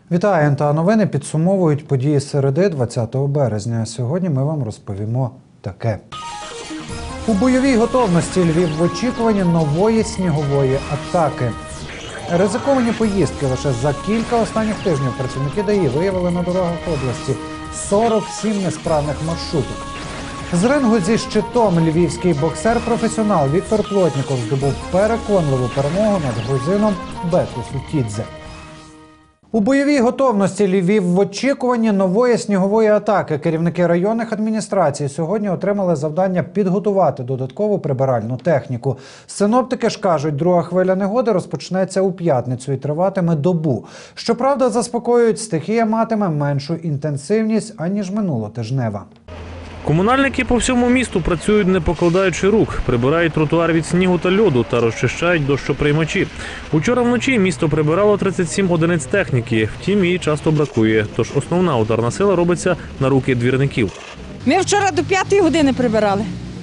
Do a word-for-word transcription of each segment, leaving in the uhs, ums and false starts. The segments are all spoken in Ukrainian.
Вітаю, ен те а новини підсумовують події середи двадцятого березня. Сьогодні ми вам розповімо таке. У бойовій готовності Львів в очікуванні нової снігової атаки. Ризиковані поїздки лише за кілька останніх тижнів працівники ДАІ виявили на дорогах області сорок сім несправних маршруток. З рингу зі щитом львівський боксер-професіонал Віктор Плотніков здобув переконливу перемогу над грузином Беку Сутідзе. У бойовій готовності Львів в очікуванні нової снігової атаки. Керівники районних адміністрацій сьогодні отримали завдання підготувати додаткову прибиральну техніку. Синоптики ж кажуть, друга хвиля негоди розпочнеться у п'ятницю і триватиме добу. Щоправда, заспокоюють, стихія матиме меншу інтенсивність, аніж минулотижнева. Комунальники по всьому місту працюють, не покладаючи рук, прибирають тротуар від снігу та льоду та розчищають дощоприймачі. Учора вночі місто прибирало тридцять сім одиниць техніки, втім її часто бракує, тож основна ударна сила робиться на руки двірників. Ми вчора до п'ятої години прибирали.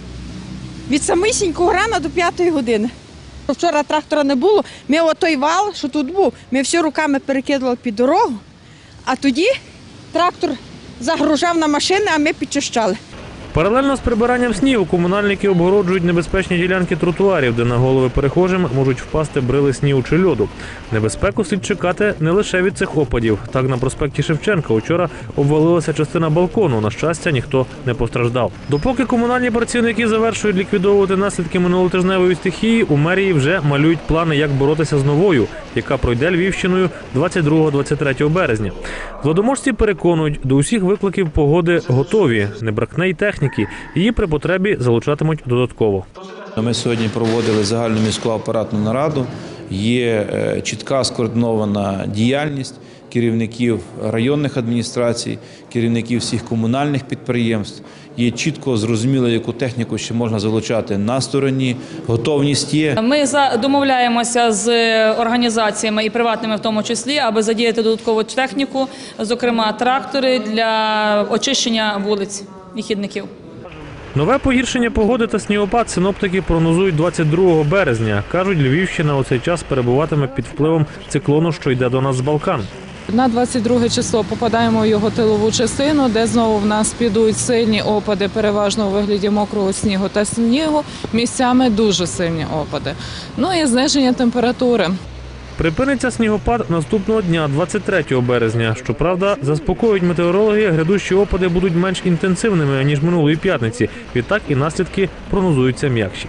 Від самісінького рана до п'ятої години. Вчора трактора не було, ми отой вал, що тут був, ми всі руками перекидали під дорогу, а тоді трактор загружав на машини, а ми підчищали. Паралельно з прибиранням снігу комунальники обгороджують небезпечні ділянки тротуарів, де на голови перехожим можуть впасти брили снігу чи льоду. Небезпеку слід чекати не лише від цих опадів. Так, на проспекті Шевченка учора обвалилася частина балкону. На щастя, ніхто не постраждав. Допоки комунальні працівники завершують ліквідовувати наслідки минулотижневої стихії, у мерії вже малюють плани, як боротися з новою, яка пройде Львівщиною двадцять другого - двадцять третього березня. Владоможці переконують, до усіх викликів погоди готові, не бракне й техніки. Її при потребі залучатимуть додатково. Ми сьогодні проводили загальну міську апаратну нараду. Є чітка скоординована діяльність керівників районних адміністрацій, керівників всіх комунальних підприємств. Є чітко зрозуміло, яку техніку ще можна залучати на стороні. Готовність є. Ми домовляємося з організаціями і приватними в тому числі, аби задіяти додаткову техніку, зокрема трактори для очищення вулиць і хідників. Нове погіршення погоди та снігопад синоптики прогнозують двадцять другого березня. Кажуть, Львівщина у цей час перебуватиме під впливом циклону, що йде до нас з Балкан. На двадцять друге число попадаємо в його тилову частину, де знову в нас підуть сильні опади, переважно у вигляді мокрого снігу та снігу, місцями дуже сильні опади. Ну і зниження температури. Припиниться снігопад наступного дня, двадцять третього березня. Щоправда, заспокоюють метеорологи, грядущі опади будуть менш інтенсивними, ніж минулої п'ятниці. Відтак і наслідки прогнозуються м'якші.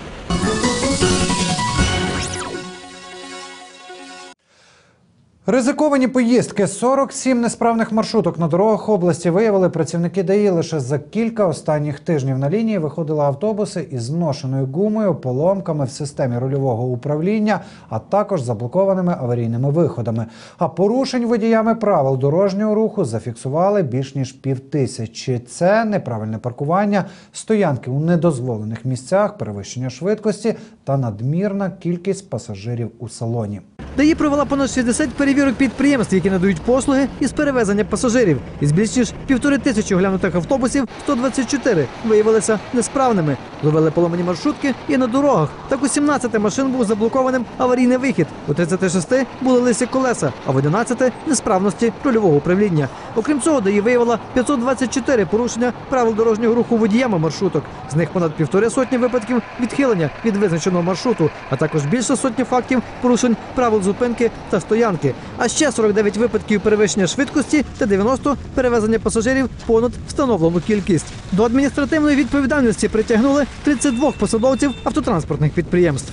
Ризиковані поїздки. сорок сім несправних маршруток на дорогах області виявили працівники ДАІ лише за кілька останніх тижнів. На лінії виходили автобуси із зношеною гумою, поломками в системі рульового управління, а також заблокованими аварійними виходами. А порушень водіями правил дорожнього руху зафіксували більш ніж півтисячі. Це неправильне паркування, стоянки у недозволених місцях, перевищення швидкості та надмірна кількість пасажирів у салоні. ДАІ провела понад шістдесят перевірок підприємств, які надають послуги із перевезення пасажирів. Із більш ніж півтори тисячі оглянутих автобусів сто двадцять чотири виявилися несправними. Ловили поломані маршрутки і на дорогах. Так у сімнадцяти машин був заблокованим аварійний вихід, у тридцяти шести були лисі колеса, а в одинадцяти – несправності рульового управління. Окрім цього, ДАІ виявила п'ятсот двадцять чотири порушення правил дорожнього руху водіями маршруток. З них понад півтори сотні випадків відхилення від визначеного маршруту, а також більше сотні фактів порушень правил зупинки та стоянки. А ще сорок дев'ять випадків перевищення швидкості та дев'яносто перевезення пасажирів понад встановлену кількість. До адміністративної відповідальності притягнули тридцять два посадовців автотранспортних підприємств.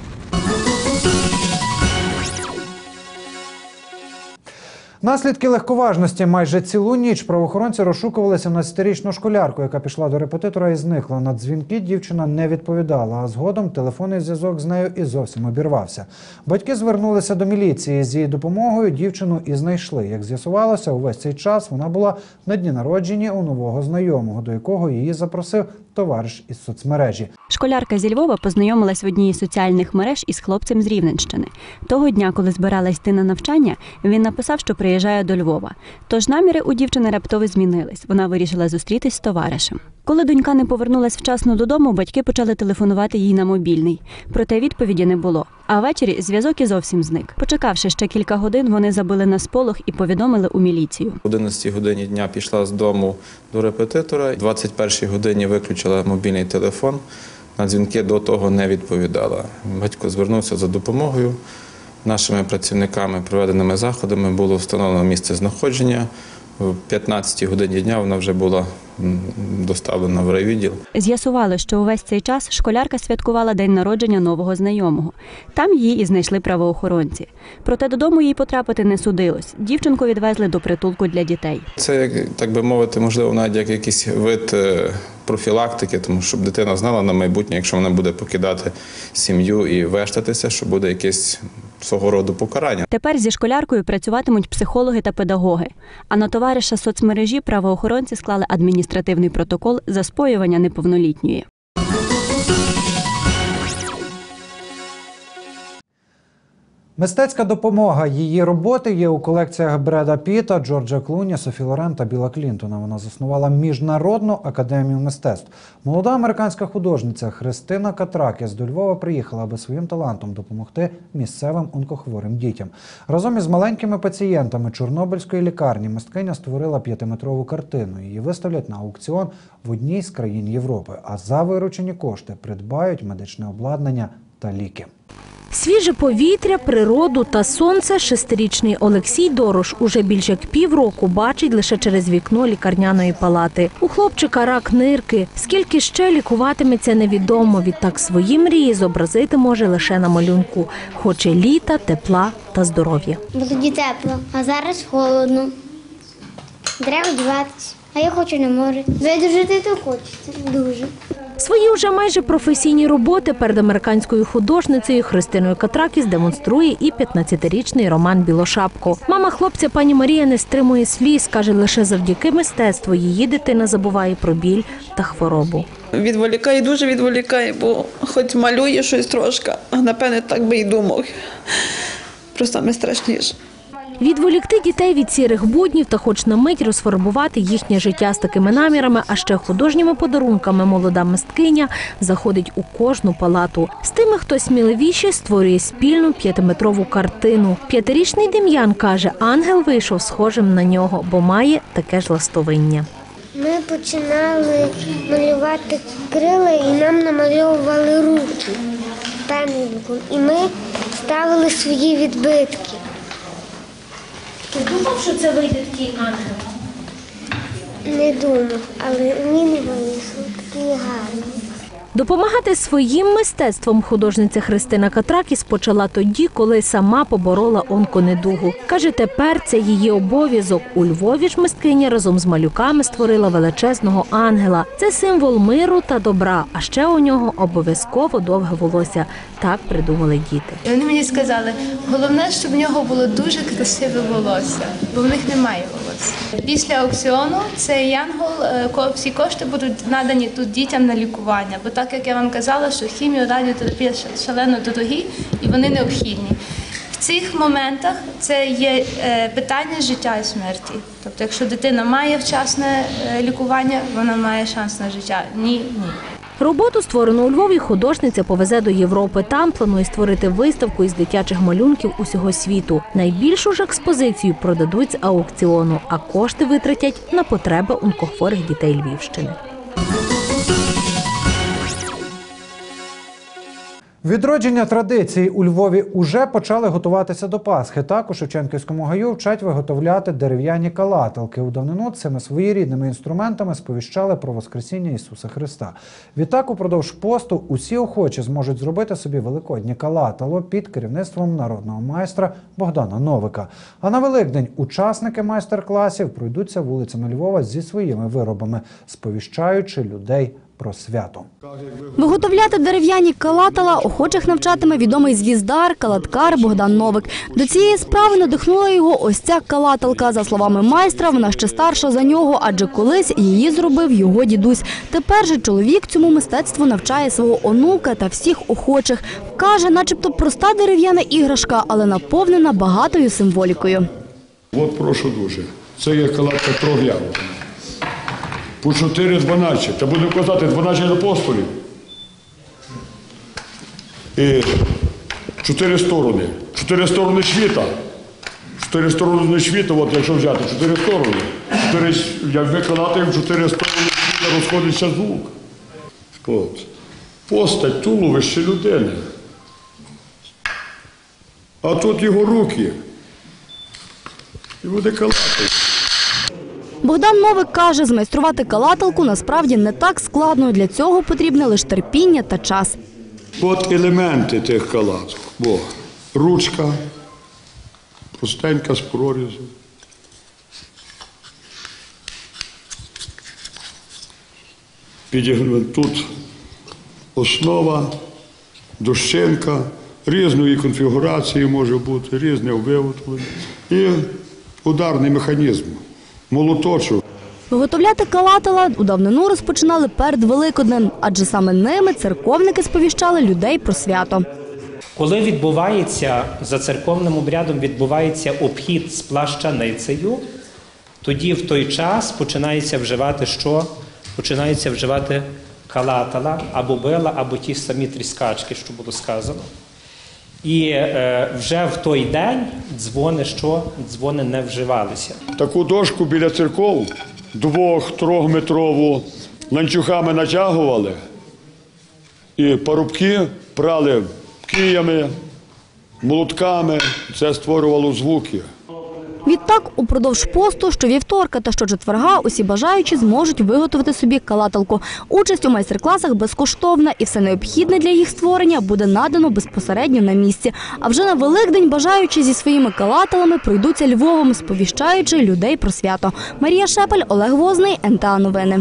Наслідки легковажності. Майже цілу ніч правоохоронці розшукували сімнадцятирічну школярку, яка пішла до репетитора і зникла. На дзвінки дівчина не відповідала, а згодом телефонний зв'язок з нею і зовсім обірвався. Батьки звернулися до міліції. З її допомогою дівчину і знайшли. Як з'ясувалося, увесь цей час вона була на дні народження у нового знайомого, до якого її запросив товариш із соцмережі. Школярка зі Львова познайомилась в одній із соціальних мереж із хлопцем з Рівненщини. Того дня, коли збиралась йти на навчання, він написав, що при приїжджає до Львова. Тож наміри у дівчини раптово змінились. Вона вирішила зустрітись з товаришем. Коли донька не повернулась вчасно додому, батьки почали телефонувати їй на мобільний. Проте відповіді не було. А ввечері зв'язок і зовсім зник. Почекавши ще кілька годин, вони забили на сполох і повідомили у міліцію. В одинадцятій годині дня пішла з дому до репетитора. В двадцять першій годині виключила мобільний телефон. На дзвінки до того не відповідала. Батько звернувся за допомогою. Нашими працівниками, проведеними заходами було встановлено місце знаходження. В п'ятнадцятій годині дня вона вже була доставлена в райвідділ. З'ясували, що увесь цей час школярка святкувала день народження нового знайомого. Там її і знайшли правоохоронці. Проте додому їй потрапити не судилось. Дівчинку відвезли до притулку для дітей. Це, так би мовити, можливо, навіть як якийсь вид профілактики, тому щоб дитина знала на майбутнє, якщо вона буде покидати сім'ю і вештатися, що буде якесь свого роду покарання. Тепер зі школяркою працюватимуть психологи та педагоги. А на товариша з соцмережі правоохоронці склали адміністративний протокол за споювання неповнолітньої. Мистецька допомога її роботи є у колекціях Бреда Піта, Джорджа Клуні, Софі Лорен та Біла Клінтона. Вона заснувала Міжнародну академію мистецтв. Молода американська художниця Христина Катракіс до Львова приїхала, аби своїм талантом допомогти місцевим онкохворим дітям. Разом із маленькими пацієнтами Чорнобильської лікарні мисткиня створила п'ятиметрову картину. Її виставлять на аукціон в одній з країн Європи, а за виручені кошти придбають медичне обладнання та ліки. Свіже повітря, природу та сонце шестирічний Олексій Дорош уже більше як півроку бачить лише через вікно лікарняної палати. У хлопчика рак нирки. Скільки ще лікуватиметься, невідомо. Відтак свої мрії зобразити може лише на малюнку. Хоче літа, тепла та здоров'я. Бо тоді тепло, а зараз холодно. Треба одягатись, а я хочу на море. Видужити то хочеться, дуже. Свої вже майже професійні роботи перед американською художницею Христиною Катракіс демонструє і п'ятнадцятирічний Роман Білошапко. Мама хлопця пані Марія не стримує сліз, каже, лише завдяки мистецтву її дитина забуває про біль та хворобу. Відволікає, дуже відволікає, бо хоч малює щось трошки, а напевне так би і думав. Просто саме страшніше. Відволікти дітей від сірих буднів та хоч на мить розфарбувати їхнє життя з такими намірами, а ще художніми подарунками молода мисткиня заходить у кожну палату. З тими, хто сміливіше, створює спільну п'ятиметрову картину. П'ятирічний Дем'ян каже, ангел вийшов схожим на нього, бо має таке ж ластовиння. Ми починали малювати крила і нам намальовували руки пензликом. І ми ставили свої відбитки. Ти думав, що це вийде такий ангел? Не думав, але він вийшов такий гарний. Допомагати своїм мистецтвом художниця Христина Катракіс почала тоді, коли сама поборола онконедугу. Каже, тепер це її обов'язок. У Львові ж мисткиня разом з малюками створила величезного ангела. Це символ миру та добра, а ще у нього обов'язково довге волосся. Так придумали діти. І вони мені сказали, головне, щоб в нього було дуже красиве волосся, бо в них немає волосся. Після аукціону цей янгол, всі кошти будуть надані тут дітям на лікування, бо так, як я вам казала, що хімія, радіотерапія шалено дорогі і вони необхідні. В цих моментах це є питання життя і смерті. Тобто, якщо дитина має вчасне лікування, вона має шанс на життя. Ні, ні. Роботу, створену у Львові, художниця повезе до Європи. Там планує створити виставку із дитячих малюнків усього світу. Найбільшу ж експозицію продадуть з аукціону, а кошти витратять на потреби онкохворих дітей Львівщини. Відродження традицій у Львові уже почали готуватися до Пасхи. Так, у Шевченківському гаю вчать виготовляти дерев'яні калаталки. У давнину цими своєрідними інструментами сповіщали про Воскресіння Ісуса Христа. Відтак, упродовж посту усі охочі зможуть зробити собі великоднє калатало під керівництвом народного майстра Богдана Новика. А на Великдень учасники майстер-класів пройдуться вулицями Львова зі своїми виробами, сповіщаючи людей про свято. Виготовляти дерев'яні калатала охочих навчатиме відомий звіздар, калаткар Богдан Новик. До цієї справи надихнула його ось ця калаталка. За словами майстра, вона ще старша за нього, адже колись її зробив його дідусь. Тепер же чоловік цьому мистецтву навчає свого онука та всіх охочих. Каже, начебто проста дерев'яна іграшка, але наповнена багатою символікою. От прошу дуже. Це є калат Петро Гляров. По чотири дванадцять. Та будемо казати дванадцять апостолів. І чотири сторони. Чотири сторони світа. Чотири сторони світа, от якщо взяти, чотири сторони. Чотири, як ми калатаємо, чотири сторони світа розходиться звук. От. Постать, туловище людини. А тут його руки. І буде калатати. Богдан Новик каже, змайструвати калаталку насправді не так складно. Для цього потрібне лише терпіння та час. От елементи тих калаток. Бо ручка, простенька з прорізу. Підігнув тут основа, дощинка, різної конфігурації може бути, різне виготовлення. І ударний механізм, молоточок. Виготовляти калатала у давнину розпочинали перед Великоднем, адже саме ними церковники сповіщали людей про свято. Коли відбувається, за церковним обрядом відбувається обхід з плащаницею, тоді в той час починається вживати що? Починається вживати калатала, або била, або ті самі тріскачки, що було сказано. І е, вже в той день дзвони що? Дзвони не вживалися. Таку дошку біля церков двох-трьохметрову ланцюгами натягували і парубки прали киями, молотками. Це створювало звуки. Відтак, упродовж посту, щовівторка та щочетверга усі бажаючі зможуть виготовити собі калаталку. Участь у майстер-класах безкоштовна і все необхідне для їх створення буде надано безпосередньо на місці. А вже на Великдень бажаючі зі своїми калаталами пройдуться Львовом, сповіщаючи людей про свято. Марія Шепель, Олег Возний, ен те а Новини.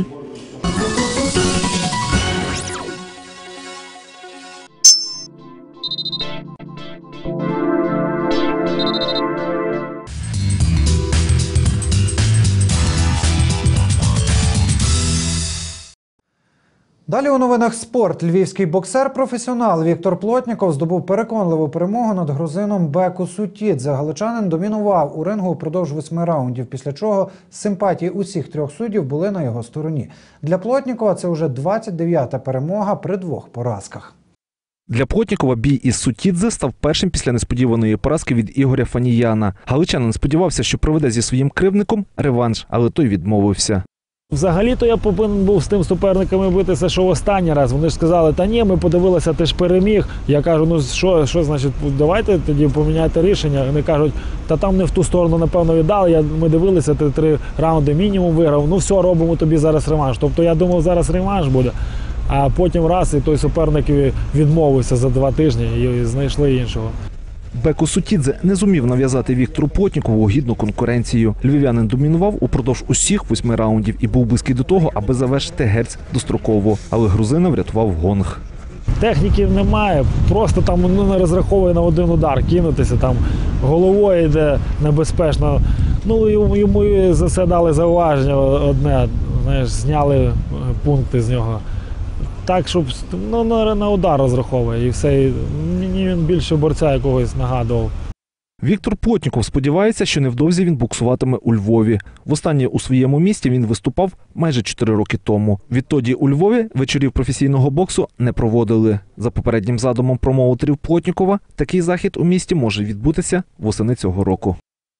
Далі у новинах спорт. Львівський боксер-професіонал Віктор Плотніков здобув переконливу перемогу над грузином Беку Сутідзе. Галичанин домінував у рингу упродовж восьми раундів, після чого симпатії усіх трьох суддів були на його стороні. Для Плотнікова це вже двадцять дев'ята перемога при двох поразках. Для Плотнікова бій із Сутідзе став першим після несподіваної поразки від Ігоря Фаніяна. Галичанин сподівався, що проведе зі своїм кривдником реванш, але той відмовився. Взагалі-то я повинен був з тим суперниками битися, що в останній раз. Вони ж сказали, та ні, ми подивилися, ти ж переміг. Я кажу, ну що, що значить, давайте тоді поміняйте рішення. Вони кажуть, та там не в ту сторону, напевно, віддали. Я, ми дивилися, ти три раунди мінімум виграв. Ну все, робимо тобі зараз реванш. Тобто я думав, зараз реванш буде. А потім раз, і той суперник відмовився за два тижні і знайшли іншого. Беку Сутідзе не зумів нав'язати Віктору Плотнікову гідну конкуренцію. Львів'янин домінував упродовж усіх восьми раундів і був близький до того, аби завершити герць достроково. Але грузина врятував гонг. Техніків немає, просто там ну, не розраховує на один удар, кинутися, там головою йде небезпечно. Ну, йому, йому за це дали зауваження одне, знаєш, зняли пункти з нього. Так, щоб ну, на, на удар розраховує і все. Мені він більше борця якогось нагадував. Віктор Плотніков сподівається, що невдовзі він боксуватиме у Львові. Востаннє у своєму місті він виступав майже чотири роки тому. Відтоді у Львові вечорів професійного боксу не проводили. За попереднім задумом промоутерів Плотнікова, такий захід у місті може відбутися восени цього року.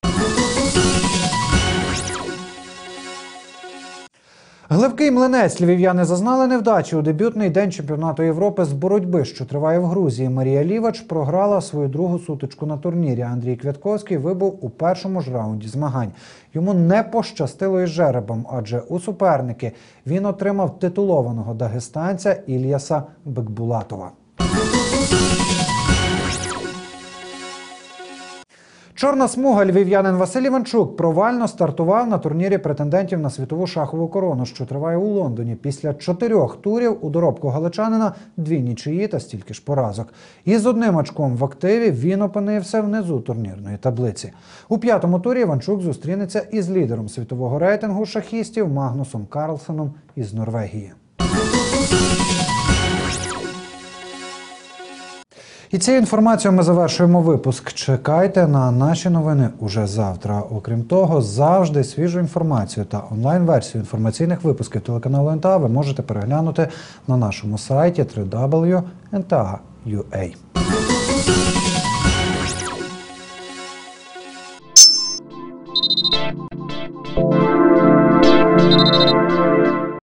Гливкий млинець. Львів'яни зазнали невдачі у дебютний день чемпіонату Європи з боротьби, що триває в Грузії. Марія Лівач програла свою другу сутичку на турнірі. Андрій Квятковський вибув у першому ж раунді змагань. Йому не пощастило із жеребом, адже у суперники він отримав титулованого дагестанця Ільяса Бекбулатова. Чорна смуга. Львів'янин Василь Іванчук провально стартував на турнірі претендентів на світову шахову корону, що триває у Лондоні. Після чотирьох турів у доробку галичанина дві нічиї та стільки ж поразок. І з одним очком в активі він опинився внизу турнірної таблиці. У п'ятому турі Іванчук зустрінеться із лідером світового рейтингу шахістів Магнусом Карлсеном із Норвегії. І цією інформацією ми завершуємо випуск. Чекайте на наші новини уже завтра. Окрім того, завжди свіжу інформацію та онлайн-версію інформаційних випусків телеканалу ен те а ви можете переглянути на нашому сайті дабл ю дабл ю дабл ю крапка ен те а крапка ю а.